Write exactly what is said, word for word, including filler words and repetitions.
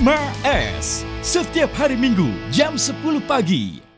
Ma S. Setiap hari Minggu jam sepuluh pagi